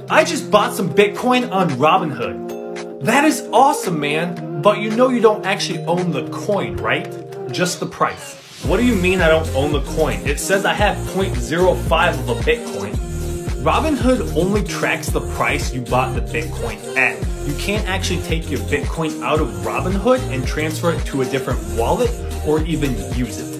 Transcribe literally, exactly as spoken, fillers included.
I just bought some Bitcoin on Robinhood. That is awesome, man. But you know you don't actually own the coin, right? Just the price. What do you mean I don't own the coin? It says I have zero point zero five of a Bitcoin. Robinhood only tracks the price you bought the Bitcoin at. You can't actually take your Bitcoin out of Robinhood and transfer it to a different wallet or even use it.